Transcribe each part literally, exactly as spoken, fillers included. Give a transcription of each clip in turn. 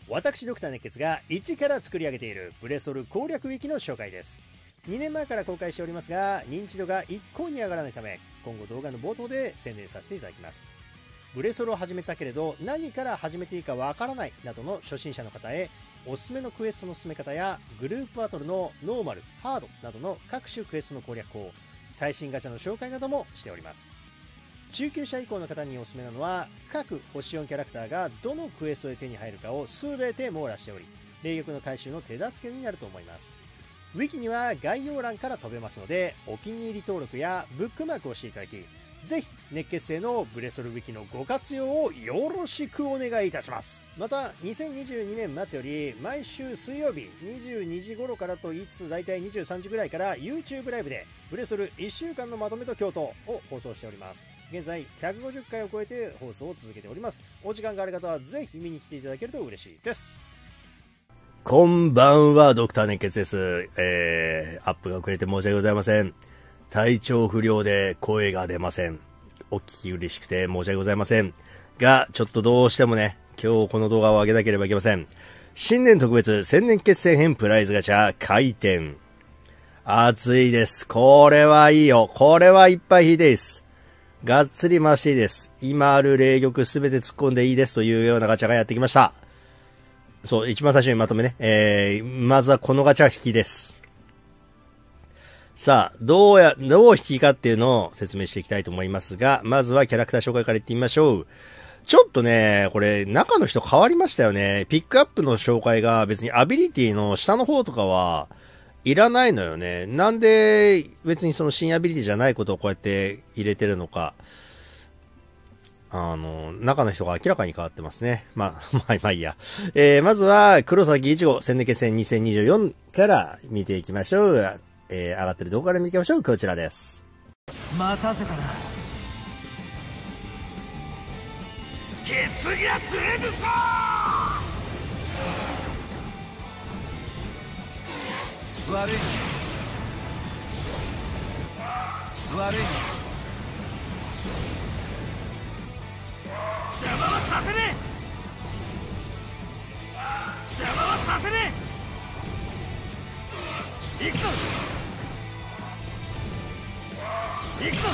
私ドクター熱血が一から作り上げているブレソル攻略ウィキの紹介です。にねんまえから公開しておりますが、認知度が一向に上がらないため、今後動画の冒頭で宣伝させていただきます。ブレソルを始めたけれど何から始めていいかわからないなどの初心者の方へ、おすすめのクエストの進め方やグループバトルのノーマル、ハードなどの各種クエストの攻略法、最新ガチャの紹介などもしております。中級者以降の方におすすめなのは、各星よんキャラクターがどのクエストで手に入るかを全て網羅しており、霊力の回収の手助けになると思います。ウィキには概要欄から飛べますので、お気に入り登録やブックマークをしていただき、ぜひ熱血生のブレソルウィキのご活用をよろしくお願いいたします。またにせんにじゅうにねん末より毎週水曜日にじゅうにじ頃からと言いつつ、だいたいにじゅうさんじぐらいから YouTube ライブでブレソルいっしゅうかんのまとめと京都を放送しております。現在ひゃくごじゅっかいを超えて放送を続けております。お時間がある方はぜひ見に来ていただけると嬉しいです。こんばんは、ドクター熱血です。えー、アップが遅れて申し訳ございません。体調不良で声が出ません。お聞き嬉しくて申し訳ございません。が、ちょっとどうしてもね、今日この動画を上げなければいけません。新年特別千年決戦編プライズガチャ開店。熱いです。これはいいよ。これはいっぱい引いていいです。がっつり回していいです。今ある霊玉すべて突っ込んでいいですというようなガチャがやってきました。そう、一番最初にまとめね。えー、まずはこのガチャ引きです。さあ、どうや、どう引きかっていうのを説明していきたいと思いますが、まずはキャラクター紹介からいってみましょう。ちょっとね、これ、中の人変わりましたよね。ピックアップの紹介が別にアビリティの下の方とかはいらないのよね。なんで別にその新アビリティじゃないことをこうやって入れてるのか。あの、中の人が明らかに変わってますね。まあ、まあ、まあいいや。えー、まずは、黒崎一護、千年決戦にせんにじゅうよんから見ていきましょう。えー、上がってる動画から見ていきましょう。こちらです。 待たせたな。ケツが強いぞ。悪い悪い邪魔はさせねえ邪魔はさせねえ行くぞ行くぞ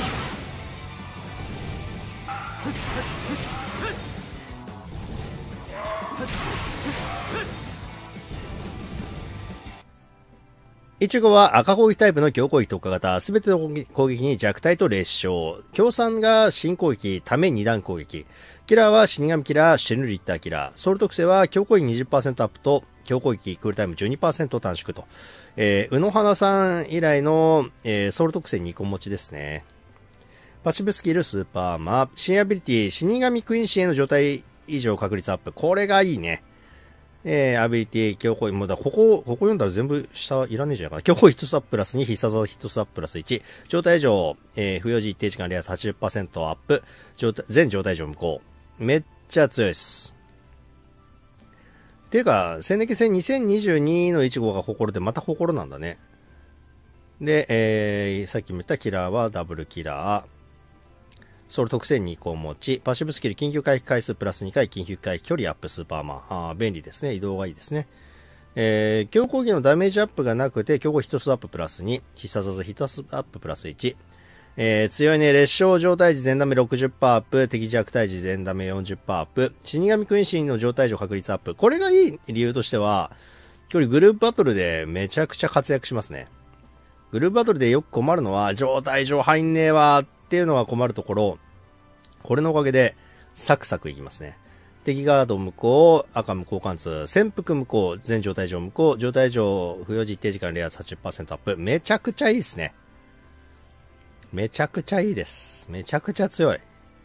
いちごは赤攻撃タイプの強攻撃特化型、すべての攻撃に弱体と劣勝。強酸が新攻撃、ために段攻撃。キラーは死神キラー、シェヌリッターキラー。ソウル特性は強攻撃 にじゅっパーセント アップと、強攻撃クールタイム じゅうにパーセント 短縮と。えー、うのはなさん以来の、えー、ソウル特性にこ持ちですね。パッシブスキルスーパーマ、新アビリティ、死神クイーンシーへの状態以上確率アップ。これがいいね。えー、アビリティ、強攻撃、もうだ、ここ、ここ読んだら全部下いらねえじゃないかな。強攻撃ひとつアッププラスに、必殺技ひとつアッププラスいち。状態以上、えー、不要時一定時間レアス はちじゅっパーセント アップ。状態、全状態以上無効。めっちゃ強いです。ていうか、千年決戦にせんにじゅうにのいち号が心で、また心なんだね。で、えー、さっきも言ったキラーはダブルキラー。ソウル特性に個持ち、パッシブスキル緊急回避回数プラスにかい、緊急回避距離アップスーパーマン。あー、便利ですね。移動がいいですね。えー、強攻撃のダメージアップがなくて、強攻ひとつアッププラスに、必殺技ひとつアッププラスいち。えー、強いね、劣勝状態時全ダメ ろくじゅっパーセント アップ、敵弱体時全ダメ よんじゅっパーセント アップ、死神クイーンシーンの状態上確率アップ。これがいい理由としては、これグループバトルでめちゃくちゃ活躍しますね。グループバトルでよく困るのは、状態上入んねえわっていうのが困るところ、これのおかげで、サクサクいきますね。敵ガード無効、赤無効貫通、潜伏無効、全状態上無効、状態上不要時一定時間レア はちじゅっパーセント アップ。めちゃくちゃいいですね。めちゃくちゃいいです。めちゃくちゃ強い。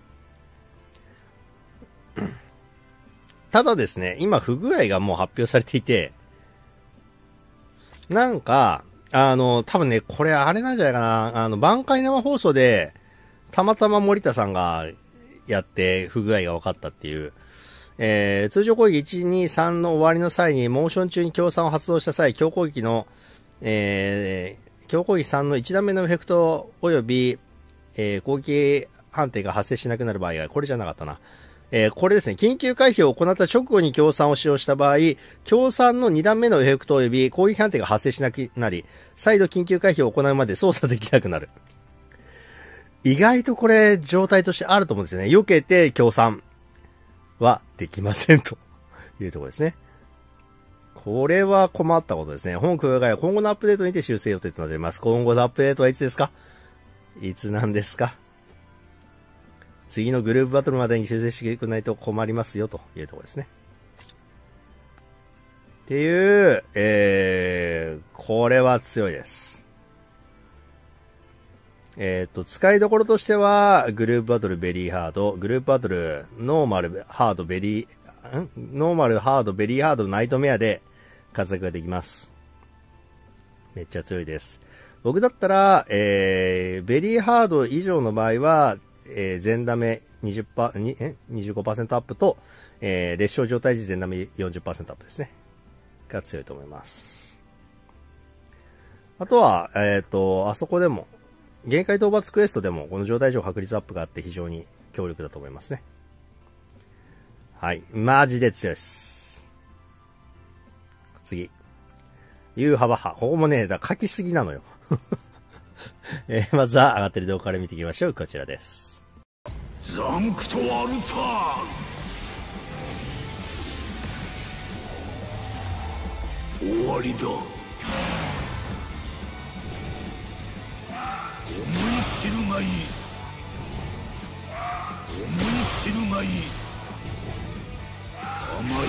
ただですね、今不具合がもう発表されていて、なんか、あの、多分ね、これあれなんじゃないかな、あの、挽回生放送で、たまたま森田さんがやって不具合が分かったっていう、えー、通常攻撃いち、に、さんの終わりの際に、モーション中に強酸を発動した際、強攻撃の、えー、強攻撃さんのいち段目のエフェクト及び、えー、攻撃判定が発生しなくなる場合が、これじゃなかったな。 えー、これですね、緊急回避を行った直後に強酸を使用した場合、強酸のに段目のエフェクト及び攻撃判定が発生しなくなり、再度緊急回避を行うまで操作できなくなる。意外とこれ、状態としてあると思うんですよね。避けて強酸はできませんというところですね。これは困ったことですね。本空外は今後のアップデートにて修正予定となっています。今後のアップデートはいつですか？いつなんですか？次のグループバトルまでに修正してくれないと困りますよというところですね。っていう、えー、これは強いです。えっと、使いどころとしては、グループバトルベリーハード、グループバトルノーマルハードベリー、んノーマルハードベリーハードナイトメアで活躍ができます。めっちゃ強いです。僕だったら、えー、ベリーハード以上の場合は、えー、全ダメ にじゅっパーセント、え にじゅうごパーセント アップと、えー、列車状態時全ダメ よんじゅっパーセント アップですね。が強いと思います。あとは、えっと、あそこでも、限界討伐クエストでも、この状態上確率アップがあって非常に強力だと思いますね。はい。マジで強いです。次。ユーハバハ。ここもね、だ書きすぎなのよ。えー、まずは上がってる動画から見ていきましょう。こちらです。 ザンクトアルターン、終わりだ。思い知るがいい、思い知るがいい。甘いな。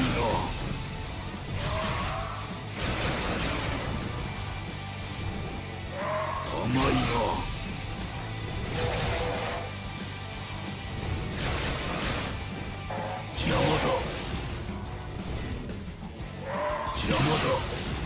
甘いな。邪魔だ。邪魔だ。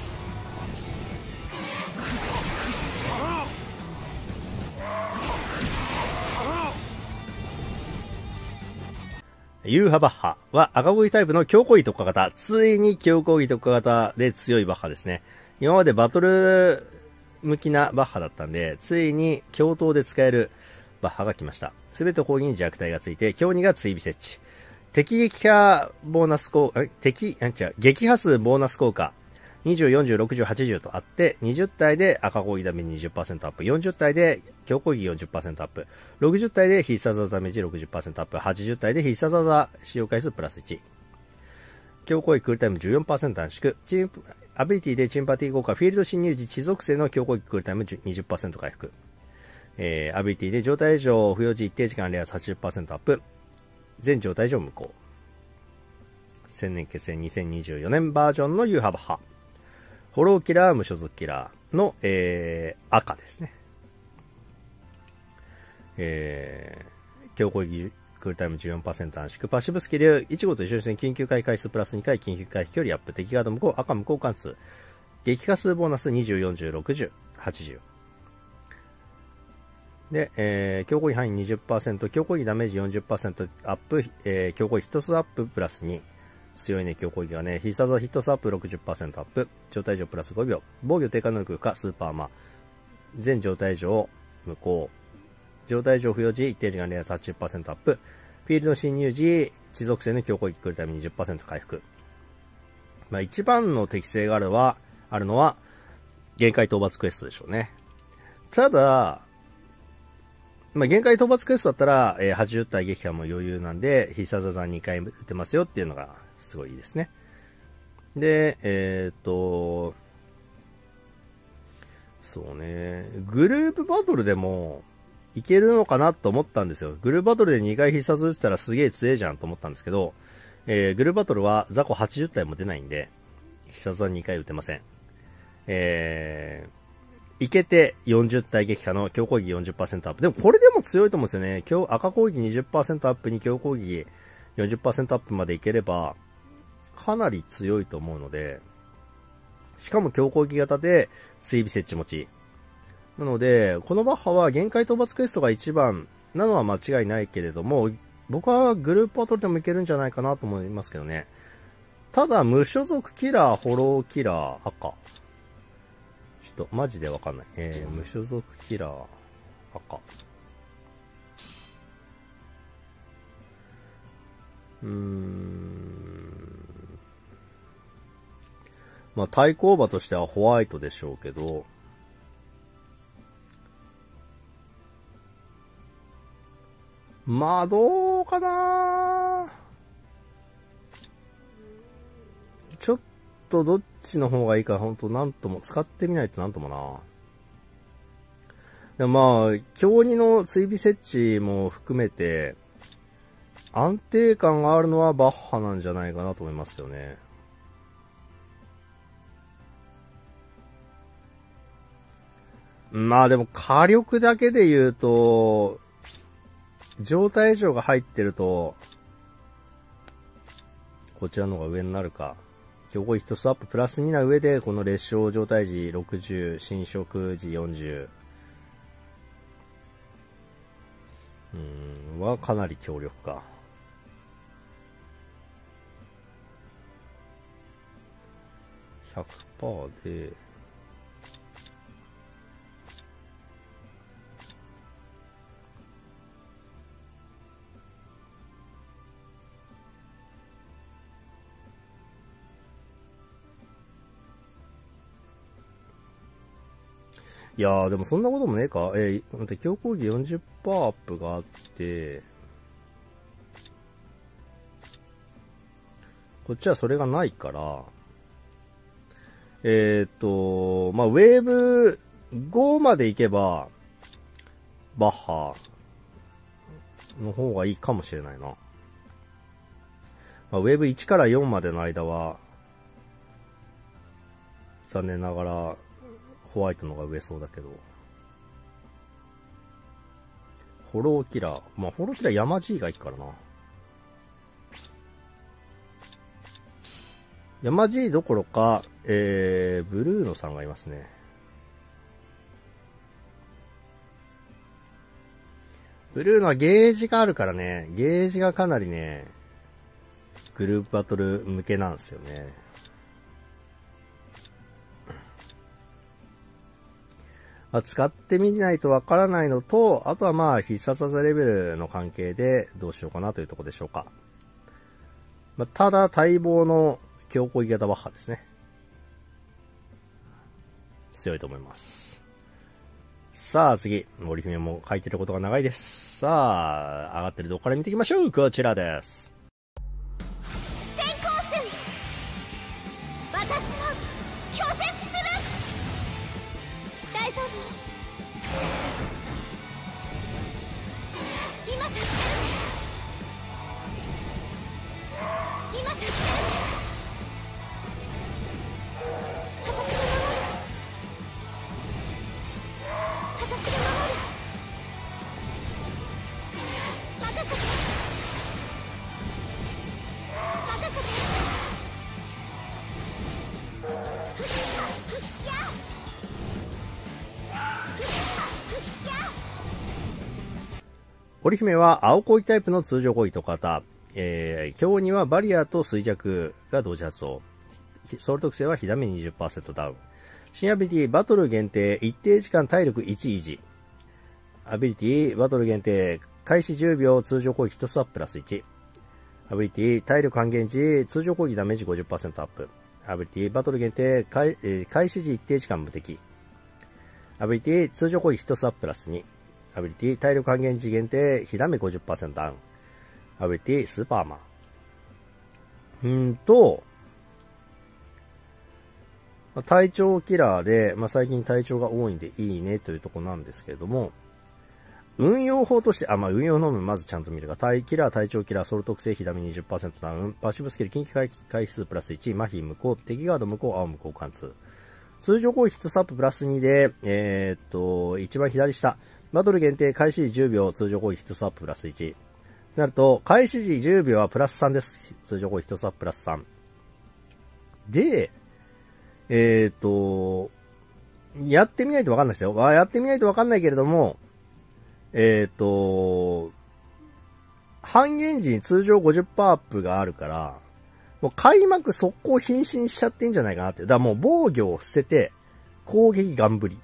ユーハバッハは赤攻撃タイプの強攻撃特化型。ついに強攻撃特化型で強いバッハですね。今までバトル向きなバッハだったんで、ついに強闘で使えるバッハが来ました。すべて攻撃に弱体がついて、強にが追尾設置。敵撃破ボーナス効果、敵、あ、違う、撃破数ボーナス効果。にじゅう、よんじゅう、ろくじゅう、はちじゅうとあって、にじゅう体で赤攻撃ダメージ にじゅっパーセント アップ、よんじゅう体で強攻撃 よんじゅっパーセント アップ、ろくじゅう体で必殺技ダメージ ろくじゅっパーセント アップ、はちじゅう体で必殺技使用回数プラスいち。強攻撃クールタイム じゅうよんパーセント 短縮、チーム、アビリティでチンパティ効果、フィールド侵入時地属性の強攻撃クールタイム にじゅっパーセント 回復。えー、アビリティで状態異常付与時一定時間レア はちじゅっパーセント アップ。全状態異常無効。千年決戦にせんにじゅうよねんバージョンのユーハバハ。ホローキラー、無所属キラーの、えー、赤ですね。えー、強攻撃クールタイム じゅうよんパーセント 短縮。パッシブスキルいち号と一緒に緊急回避回数プラスに回緊急回避距離アップ。敵ガード無効、赤無効貫通。撃破数ボーナスにじゅう、よんじゅう、ろくじゅう、はちじゅう。で、えー、強攻撃範囲 にじゅっパーセント、強攻撃ダメージ よんじゅっパーセント アップ、えー、強攻撃ひとつアッププラスに。強いね、強攻撃がね、必殺技ヒットスアップ ろくじゅっパーセント アップ、状態上プラスごびょう、防御低下能力かスーパーマン、全状態上無効、状態上付与時一定時間レア はちじゅっパーセント アップ、フィールド侵入時、地属性の強攻撃クールタイム にじゅっパーセント 回復。まあ一番の適性があるは、あるのは、限界討伐クエストでしょうね。ただ、まあ、限界討伐クエストだったら、えー、はちじゅう体撃破も余裕なんで、必殺技にかい打てますよっていうのが、すごいいいですね。で、えっと、そうね、グループバトルでも、いけるのかなと思ったんですよ。グループバトルでにかい必殺打ってたらすげえ強えじゃんと思ったんですけど、えー、グループバトルは雑魚はちじゅう体も出ないんで、必殺はにかい打てません。えー、いけてよんじゅう体撃破の強攻撃 よんじゅっパーセント アップ。でもこれでも強いと思うんですよね。今日赤攻撃 にじゅっパーセント アップに強攻撃 よんじゅっパーセント アップまでいければ、かなり強いと思うので、しかも強攻撃型で追尾設置持ち。なので、このバッハは限界討伐クエストが一番なのは間違いないけれども、僕はグループバトルでもいけるんじゃないかなと思いますけどね。ただ、無所属キラー、ホローキラー、赤。ちょっと、マジでわかんない。えー、無所属キラー、赤。 うーん。まあ、対抗馬としてはホワイトでしょうけど、まあ、どうかな。ちょっとどっちの方がいいか、本当なんとも、使ってみないとなんともな。でもまあ、強にの追尾設置も含めて、安定感があるのはバッハなんじゃないかなと思いますけどね。まあでも火力だけで言うと、状態異常が入ってると、こちらの方が上になるか。強行一つアッププラスにな上で、この列車状態時ろくじゅう、侵食時よんじゅう。うーん、はかなり強力か。ひゃくパーセント で、いやー、でもそんなこともねえか。えー、待って、強攻撃 よんじゅっパーセント アップがあって、こっちはそれがないから、えーっと、まあ、ウェーブごまで行けば、バッハの方がいいかもしれないな。まあ、ウェーブいちからよんまでの間は、残念ながら、ホワイトの方が上そうだけど。ホローキラー。まあ、ホローキラー山 G がいいからな。山 G どころか、えー、ブルーノさんがいますね。ブルーノはゲージがあるからね、ゲージがかなりね、グループバトル向けなんですよね。まあ、使ってみないとわからないのと、あとはまあ必殺技レベルの関係でどうしようかなというところでしょうか。まあ、ただ待望の強攻撃型バッハですね。強いと思います。さあ次、森姫も書いてることが長いです。さあ、上がってる動画から見ていきましょう。こちらです。 四天公衆、私も拒絶する。大丈夫、今助ける。今助ける。 織姫は青攻撃タイプの通常攻撃と型。えー、強にはバリアと衰弱が同時発動。ソウル特性は火ダメ にじゅっパーセント ダウン。新アビリティ、バトル限定、一定時間体力いち維持。アビリティ、バトル限定、開始じゅうびょう、通常攻撃ひとつアッププラスいち。アビリティ、体力半減時、通常攻撃ダメージ ごじゅっパーセント アップ。アビリティ、バトル限定、開,、えー、開始時一定時間無敵。アビリティ、通常攻撃ひとつアッププラスに。アビリティ、体力半減時限定、火ダメ ごじゅっパーセント ダウン。アビリティ、スーパーマン。うんと、体調キラーで、まあ、最近体調が多いんでいいねというところなんですけれども、運用法として、あ、まあ、運用ノームまずちゃんと見るが、体キラー、体調キラー、ソウル特性、火ダメ にじゅっパーセント ダウン、パッシブスキル、近畿回避回避数プラスいち、麻痺無効、敵ガード無効、青無効貫通。通常攻撃ひとつアッププラスにで、えー、っと、一番左下、バトル限定開始時じゅうびょう、通常攻撃ひとつアッププラスいち。なると、開始時じゅうびょうはプラスさんです。通常攻撃ひとつアッププラスさん。で、えっと、やってみないとわかんないですよ。やってみないとわかんないけれども、えっと、半減時に通常 ごじゅっパーセント アップがあるから、もう開幕速攻瀕死しちゃってんじゃないかなって。だからもう防御を捨てて、攻撃ガンブリ。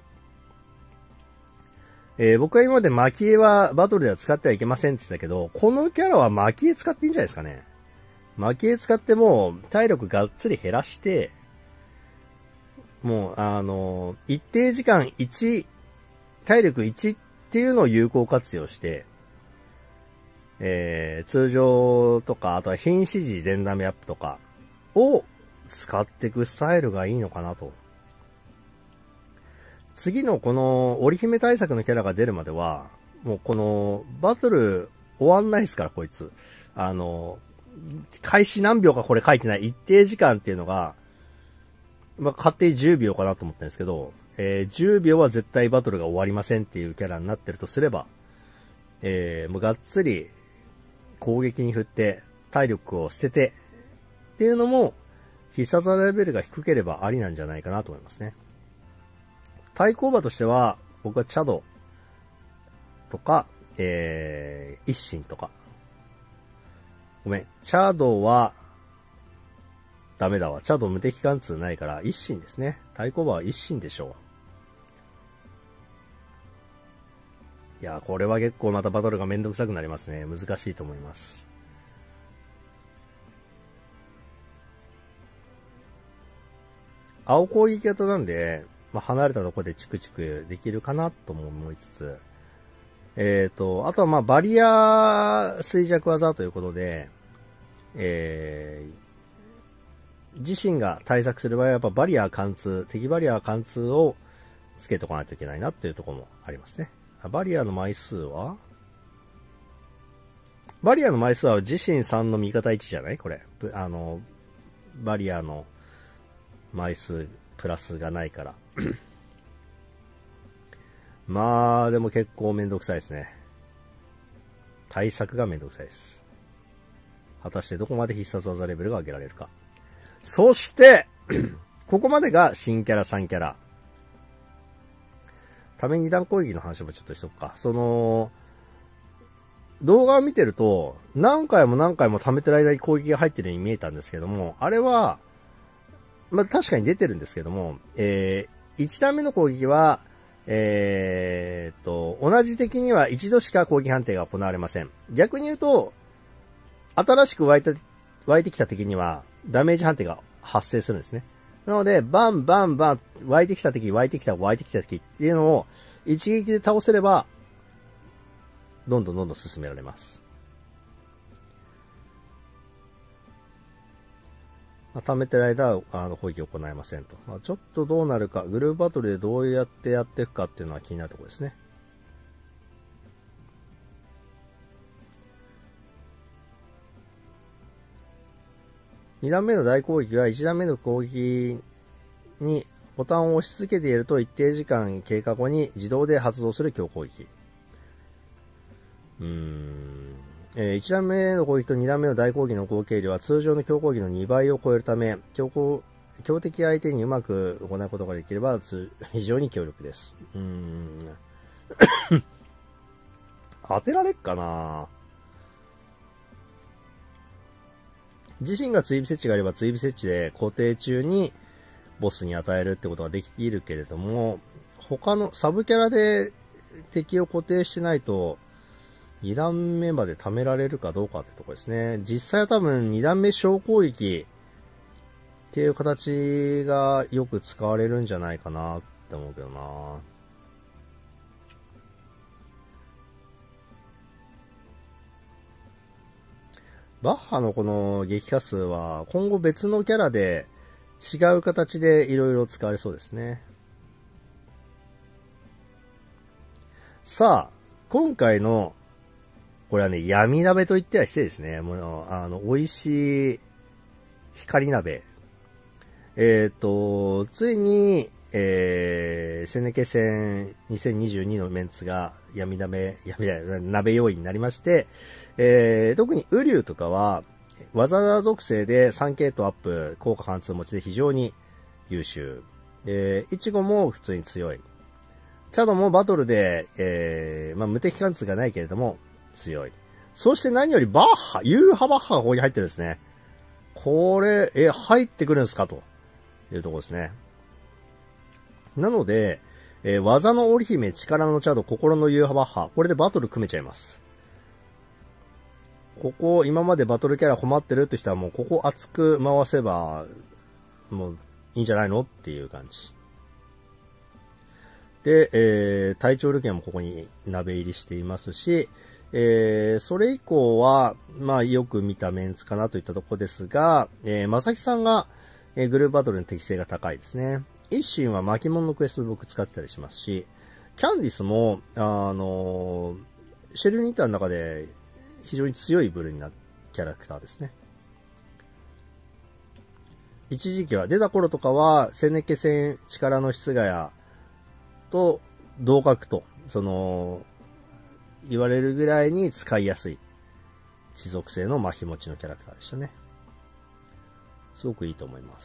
えー、僕は今までマキエはバトルでは使ってはいけませんって言ってたけど、このキャラはマキエ使っていいんじゃないですかね。 蒔絵使ってもう体力がっつり減らして、もうあの、一定時間いち、体力いちっていうのを有効活用して、えー、通常とか、あとは瀕死時全ダメアップとかを使っていくスタイルがいいのかなと。次のこの織姫対策のキャラが出るまでは、もうこのバトル終わんないですから、こいつ。あの、開始何秒かこれ書いてない一定時間っていうのが、まあ、勝手にじゅうびょうかなと思ってるんですけど、えー、じゅうびょうは絶対バトルが終わりませんっていうキャラになってるとすれば、えー、もうがっつり攻撃に振って体力を捨ててっていうのも必殺技レベルが低ければありなんじゃないかなと思いますね。対抗馬としては僕はチャドとか、えー、一心とか。ごめん、チャドはダメだわ。チャド無敵貫通ないから一心ですね。対抗馬は一心でしょう。いや、これは結構またバトルがめんどくさくなりますね。難しいと思います。青攻撃型なんで、まあ、離れたところでチクチクできるかなとも思いつつ、えっと、あとはまあバリア衰弱技ということで、えー、自身が対策する場合はやっぱバリア貫通、敵バリア貫通をつけておかないといけないなっていうところもありますね。バリアの枚数はバリアの枚数は自身さんの味方いちじゃないこれ。あの、バリアの枚数プラスがないから。まあ、でも結構めんどくさいですね。対策がめんどくさいです。果たしてどこまで必殺技レベルが上げられるか。そして、ここまでが新キャラさんキャラ。ために段攻撃の話もちょっとしとくか。その、動画を見てると、何回も何回も溜めてる間に攻撃が入ってるように見えたんですけども、あれは、まあ確かに出てるんですけども、えー、いち段目の攻撃は、えー、と、同じ敵には一度しか攻撃判定が行われません。逆に言うと、新しく湧いた、湧いてきた敵にはダメージ判定が発生するんですね。なので、バンバンバン、湧いてきた敵、湧いてきた、湧いてきた敵っていうのを一撃で倒せれば、どんどんどんどん進められます。まあ、貯めてる間は、あの、攻撃を行いませんと。まあ、ちょっとどうなるか、グループバトルでどうやってやっていくかっていうのは気になるところですね。に段目の大攻撃はいち段目の攻撃にボタンを押し続けていると一定時間経過後に自動で発動する強攻撃。うーん、えー、いち段目の攻撃とに段目の大攻撃の合計量は通常の強攻撃のにばいを超えるため、強攻強敵相手にうまく行うことができれば非常に強力です。うーん当てられっかな。自身が追尾設置があれば追尾設置で固定中にボスに与えるってことができるけれども、他のサブキャラで敵を固定してないとに段目まで貯められるかどうかってとこですね。実際は多分に段目小攻撃っていう形がよく使われるんじゃないかなって思うけどな。バッハのこの撃破数は今後別のキャラで違う形でいろいろ使われそうですね。さあ、今回のこれはね、闇鍋と言っては失礼ですね。もう、あの、美味しい光鍋。えっと、ついに、えー、セネケ戦にせんにじゅうにのメンツが闇鍋、闇鍋、鍋用意になりまして、えー、特にウリュウとかは、技属性でさん系統アップ、効果貫通持ちで非常に優秀。で、イチゴも普通に強い。チャドもバトルで、えー、まあ、無敵貫通がないけれども、強い。そして何よりバッハ、ユーハバッハがここに入ってるんですね。これ、え、入ってくるんですかというところですね。なので、えー、技の織姫、力のチャド、心のユーハバッハ、これでバトル組めちゃいます。 ここ、今までバトルキャラ困ってるって人はもうここ熱く回せば、もういいんじゃないのっていう感じ。で、えー、隊長ルケンもここに鍋入りしていますし、えー、それ以降は、まあよく見たメンツかなといったところですが、えー、まさきさんが、えー、グループバトルの適性が高いですね。一心は巻物のクエストで僕使ってたりしますし、キャンディスも、あのー、シェルニーターの中で非常に強い部類なキャラクターですね。一時期は出た頃とかは、セネケ戦力の室ヶ谷と同格と、その、言われるぐらいに使いやすい地属性の麻痺持ちのキャラクターでしたね。すごくいいと思います。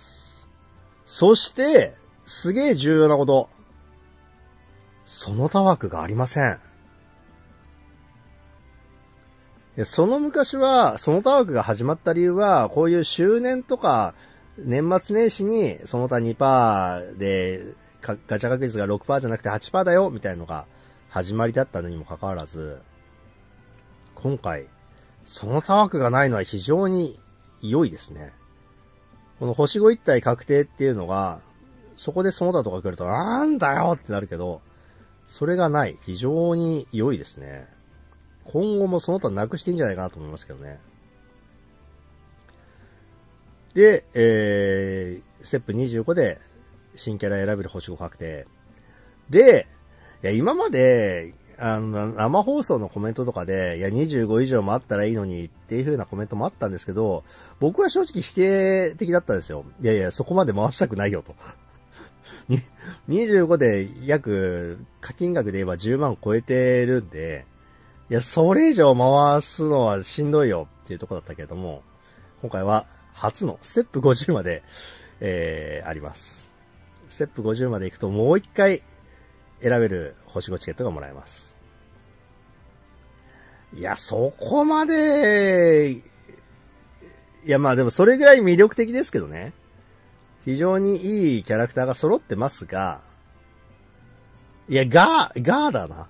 そして、すげえ重要なこと。その他枠がありません。その昔は、その他枠が始まった理由は、こういう周年とか、年末年始にその他 にパーセント で、ガチャ確率が ろくパーセント じゃなくて はちパーセント だよ、みたいなのが始まりだったのにもかかわらず、今回、その他枠がないのは非常に良いですね。この星ご一体確定っていうのが、そこでその他とか来ると、なんだよってなるけど、それがない。非常に良いですね。今後もその他なくしていいんじゃないかなと思いますけどね。で、えー、ステップにじゅうごで新キャラ選べる星ご確定。で、いや、今まで、あの、生放送のコメントとかで、いや、にじゅうご以上もあったらいいのにっていう風なコメントもあったんですけど、僕は正直否定的だったんですよ。いやいや、そこまで回したくないよと。にじゅうごで約、課金額で言えばじゅうまん超えてるんで、いや、それ以上回すのはしんどいよっていうところだったけれども、今回は初のステップごじゅうまで、えー、あります。ステップごじゅうまで行くともう一回選べる星ごチケットがもらえます。いや、そこまで、いや、まあでもそれぐらい魅力的ですけどね。非常にいいキャラクターが揃ってますが、いや、ガー、ガーだな。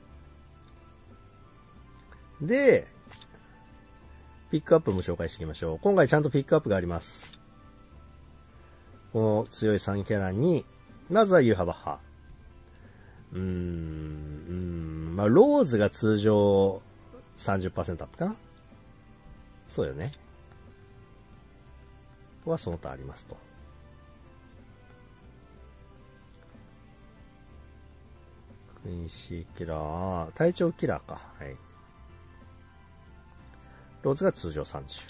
で、ピックアップも紹介していきましょう。今回ちゃんとピックアップがあります。この強いさんキャラに、まずはユーハバッハ。うーん、うーん、まあ、ローズが通常 さんじゅっパーセント アップかな。そうよね。ここはその他ありますと。クインシーキラー、体調キラーか。はい。ローズが通常さんじゅう。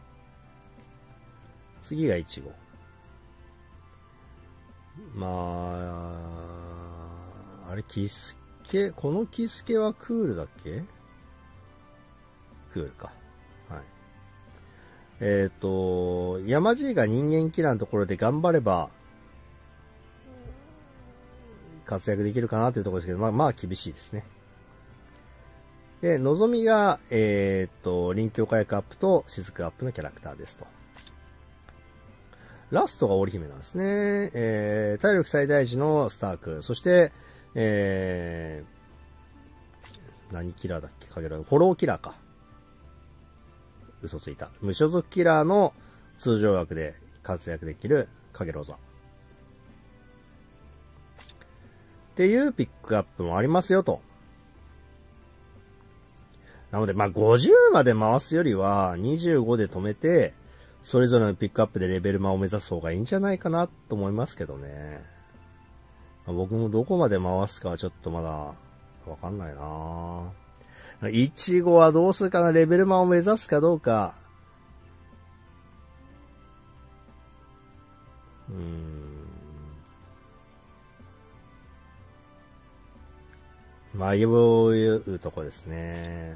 次がいちご。まあ、あれ、キスケ、このキスケはクールだっけ？クールか。はい。えっと、山Gが人間キラーのところで頑張れば、活躍できるかなというところですけど、まあまあ厳しいですね。で、のぞみが、えっと、臨境火薬アップと雫アップのキャラクターですと。ラストが織姫なんですね。えー、体力最大時のスターク。そして、えー、何キラーだっけ？かげろう。フォローキラーか。嘘ついた。無所属キラーの通常枠で活躍できるかげろう座。っていうピックアップもありますよと。なので、まあ、ごじゅうまで回すよりは、にじゅうごで止めて、それぞれのピックアップでレベルマを目指す方がいいんじゃないかなと思いますけどね。まあ、僕もどこまで回すかはちょっとまだ、わかんないな。いちごはどうするかな、レベルマを目指すかどうか。うーん。迷うとこですね。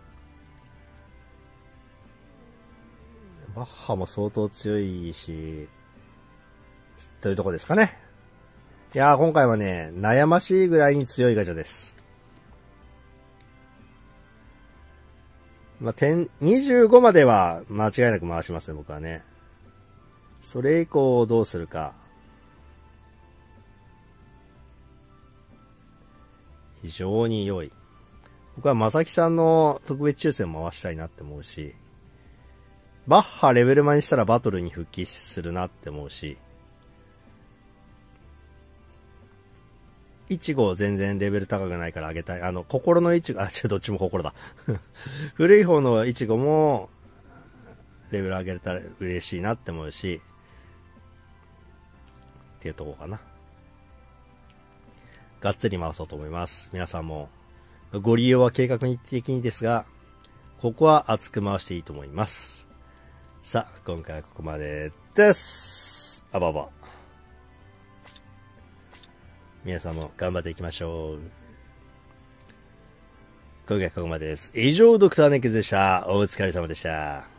バッハも相当強いし、というとこですかね。いやー、今回はね、悩ましいぐらいに強いガチャです。まあ、点、にじゅうごまでは間違いなく回しますね、僕はね。それ以降どうするか。非常に良い。 僕はまさきさんの特別抽選回したいなって思うし、バッハレベルマにしたらバトルに復帰するなって思うし、イチゴ全然レベル高くないからあげたい。あの、心のイチゴ、あ、違う、どっちも心だ。古い方のイチゴも、レベル上げれたら嬉しいなって思うし、っていうとこかな。がっつり回そうと思います。皆さんも、ご利用は計画的にですが、ここは熱く回していいと思います。さあ、今回はここまでです。あばば。皆さんも頑張っていきましょう。今回はここまでです。以上、ドクターネックスでした。お疲れ様でした。